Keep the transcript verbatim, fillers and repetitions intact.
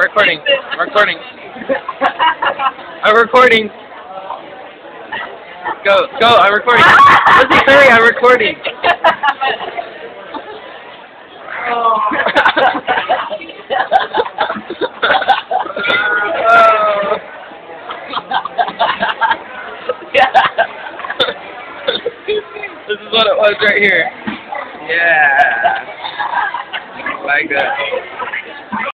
recording. I'm recording. I'm recording. Go, go, I'm recording. Listen, hurry, I'm recording. Oh. This is what it was right here. Yeah. Like that.